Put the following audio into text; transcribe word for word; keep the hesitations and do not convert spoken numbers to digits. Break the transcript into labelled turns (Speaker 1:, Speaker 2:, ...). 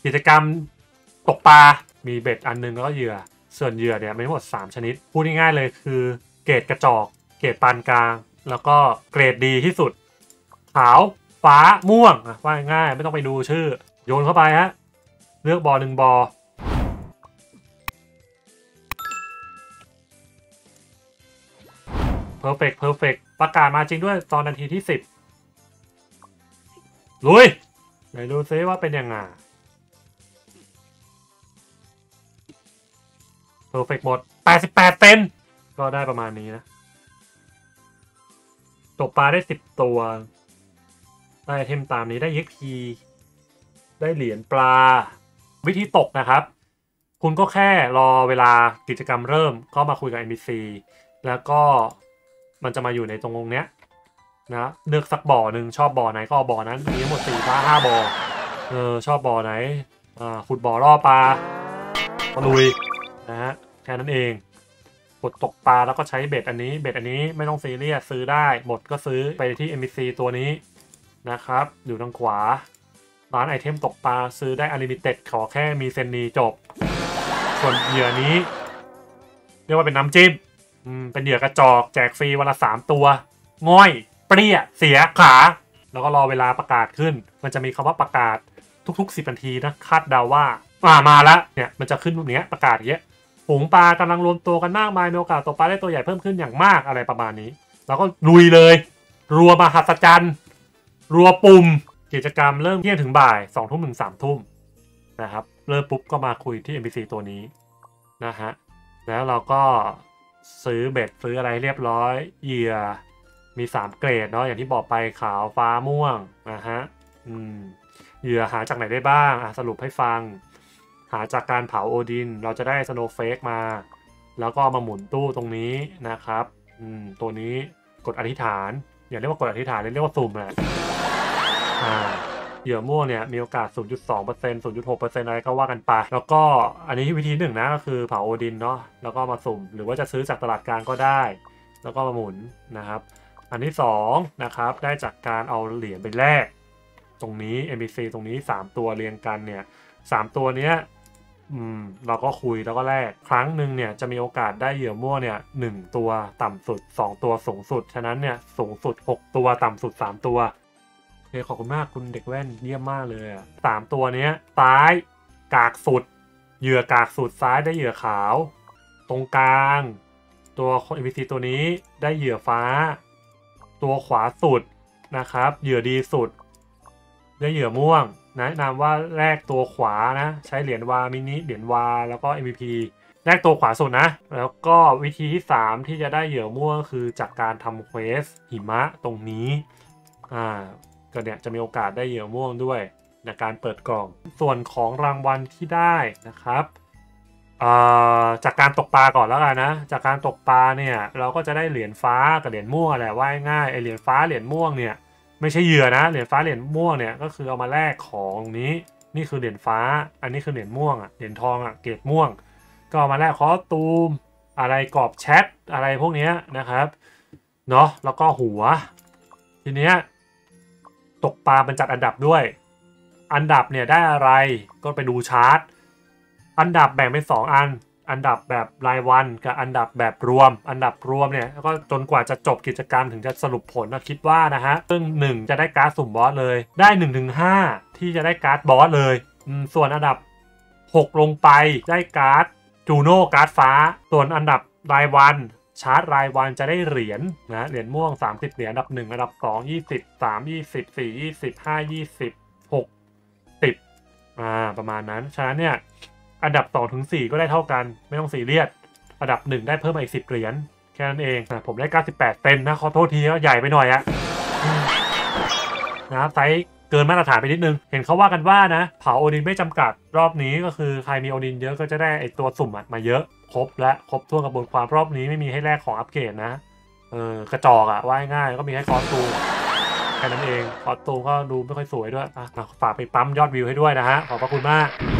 Speaker 1: กิจกรรมตกปลามีเบ็ดอันนึงแล้วก็เหยื่อส่วนเหยื่อเนี่ยมีทั้งหมดสามชนิดพูดง่ายๆเลยคือเกรดกระจอกเกรดปานกลางแล้วก็เกรดดีที่สุดขาวฟ้าม่วงว่าง่ายไม่ต้องไปดูชื่อโยนเข้าไปฮะเลือกบอหนึ่งบอเพอร์เฟกต์เพอร์เฟกต์ประกาศมาจริงด้วยตอนนาทีที่สิบลุยไหนดูซิว่าเป็นยังไงเพอร์เฟกต์หมดแปดสิบแปดเซนก็ได้ประมาณนี้นะตกปลาได้สิบตัวได้ไอเทมตามนี้ได้ อี เอ็กซ์ พี ได้เหรียญปลาวิธีตกนะครับคุณก็แค่รอเวลากิจกรรมเริ่มก็มาคุยกับ เอ็น พี ซี แล้วก็มันจะมาอยู่ในตรงตรงเนี้ยนะเลือกสักบ่อหนึ่งชอบบ่อไหนก็บ่อนั้นมีทั้งหมดสี่ห้าบ่อเออชอบบ่อไหนอ่าขุดบ่อล่อปลาก็ลุยนะฮะแค่นั้นเองกดตกปลาแล้วก็ใช้เบ็ดอันนี้เบ็ดอันนี้ไม่ต้องซีเรียสซื้อได้หมดก็ซื้อไปที่ เอ็น พี ซี ตัวนี้นะครับอยู่ทางขวาร้านไอเทมตกปลาซื้อได้ Unlimited ขอแค่มีเซนนีจบส่วนเหยื่อนี้เรียกว่าเป็นน้ำจิ้มอืมเป็นเหยื่อกระจอกแจกฟรีวันละสามตัวง่อยเปรี้ยเสียขาแล้วก็รอเวลาประกาศขึ้นมันจะมีคำว่าประกาศทุกๆสิบนาทีนะคาดเดาว่ามามาแล้วเนี่ยมันจะขึ้นตรงนี้ประกาศอย่างเงี้ยฝูงปลากำลังรวมตัวกันมากมายมีโอกาสตกปลาได้ตัวใหญ่เพิ่มขึ้นอย่างมากอะไรประมาณนี้แล้วก็ลุยเลยรัวมหัศจรรย์รัวปุ่มกิจกรรมเริ่มเที่ยงถึงบ่ายสองทุ่มถึงสามทุ่มนะครับเริ่มปุ๊บก็มาคุยที่ เอ็น พี ซี ตัวนี้นะฮะแล้วเราก็ซื้อเบ็ดซื้ออะไรเรียบร้อยเหยื่อมีสามเกรดเนาะอย่างที่บอกไปขาวฟ้าม่วงนะฮะอืมเหยื่อหาจากไหนได้บ้างอ่ะสรุปให้ฟังหาจากการเผาโอดินเราจะได้สโนว์เฟกมาแล้วก็มาหมุนตู้ตรงนี้นะครับอืมตัวนี้กดอธิษฐานอย่าเรียกว่ากดอธิษฐานเรียกว่าสุ่มแหละอ่าเหยื่อม่วงเนี่ยมีโอกาส ศูนย์จุดสองเปอร์เซ็นต์ ศูนย์จุดหกเปอร์เซ็นต์ อะไรก็ว่ากันไปแล้วก็อันนี้วิธีหนึ่งนะก็คือเผาโอดินเนาะแล้วก็มาสุ่มหรือว่าจะซื้อจากตลาดกลางก็ได้แล้วก็มาหมุนนะครับอันที่สองนะครับได้จากการเอาเหรียญไปแลกตรงนี้ เอ็น พี ซี ตรงนี้สามตัวเรียงกันเนี่ยสามตัวเนี้ยอืมเราก็คุยแล้วก็แลกครั้งหนึ่งเนี่ยจะมีโอกาสได้เหยื่อม่วงเนี่ยหนึ่งตัวต่ำสุดสองตัวสูงสุดฉะนั้นเนี่ยสูงสุดหกตัวต่ำสุดสามตัวขอบคุณมากคุณเด็กแว่นเยี่ยมมากเลยอ่ะสามตัวเนี้ยซ้ายกากสุดเหยื่อกากสุดซ้ายได้เหยื่อขาวตรงกลางตัว เอ็น พี ซี ตัวนี้ได้เหยื่อฟ้าตัวขวาสุดนะครับเหยื่อดีสุดได้เหยื่อม่วงแนะนำว่าแลกตัวขวานะใช้เหรียญวามินิเหรียญวาแล้วก็ เอ็ม วี พี แลกตัวขวาสุดนะแล้วก็วิธีที่สามที่จะได้เหยื่อม่วงคือจากการทำเควสหิมะตรงนี้อ่าก็เนี่ยจะมีโอกาสได้เหยื่อม่วงด้วยในการเปิดกล่องส่วนของรางวัลที่ได้นะครับจากการตกปลาก่อนแล้วกันนะจากการตกปลาเนี่ยเราก็จะได้เหรียญฟ้ากับเหรียญม่วงแหละว่าง่ายไอเหรียญฟ้าเหรียญม่วงเนี่ยไม่ใช่เหยื่อนะเหรียญฟ้าเหรียญม่วงเนี่ยก็คือเอามาแลกของตรงนี้นี่คือเหรียญฟ้าอันนี้คือเหรียญม่วงอ่ะเหรียญทองอ่ะเกรดม่วงก็เอามาแลกคอสตูมอะไรกรอบแชทอะไรพวกนี้นะครับเนาะแล้วก็หัวทีเนี้ยตกปลาเป็นจัดอันดับด้วยอันดับเนี่ยได้อะไรก็ไปดูชาร์ตอันดับแบ่งเป็นสองอันอันดับแบบรายวันกับอันดับแบบรวมอันดับรวมเนี่ยก็จนกว่าจะจบกิจกรรมถึงจะสรุปผลนะคิดว่านะฮะซึ่งหนึ่งจะได้การ์ดสุ่มบอสเลยได้ หนึ่งถึงห้า ที่จะได้การ์ดบอสเลยส่วนอันดับหกลงไปได้การ์ดจูโน่การ์ดฟ้าส่วนอันดับรายวันชาร์ตรายวันจะได้เหรียญ นะเหรียญม่วงสามสิบเหรียญอันดับหนึ่งอันดับสอง ยี่สิบ สาม ยี่สิบ สี่ ยี่สิบ ห้า ยี่สิบ หก สิบอ่าประมาณนั้นฉะนั้นเนี่ยอันดับสองถึงสี่ก็ได้เท่ากันไม่ต้องซีเรียสอันดับหนึ่งได้เพิ่มมาอีกสิบเหรียญแค่นั้นเองนะผมได้เก้าสิบแปดเต็มนะขอโทษทีก็ใหญ่ไปหน่อยอะนะไซส์เกินมาตรฐานไปนิดนึงเห็นเขาว่ากันว่านะเผาโอดินไม่จำกัดรอบนี้ก็คือใครมีโอดินเยอะก็จะได้ไอตัวสุ่มมาเยอะครบและครบทั่วกระบวนความรอบนี้ไม่มีให้แลกของอัปเกรดนะเออกระจอกอะว่าง่ายก็มีให้คอสตูมแค่นั้นเองคอสตูมก็ดูไม่ค่อยสวยด้วยอ่ะฝากไปปั๊มยอดวิวให้ด้วยนะฮะขอบพระคุณมาก